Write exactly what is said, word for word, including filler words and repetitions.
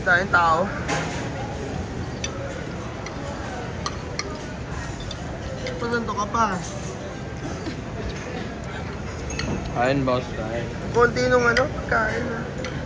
Dahil tao. Pasanto ka pa. Kain boss, kain. Konti nung ano, pagkain.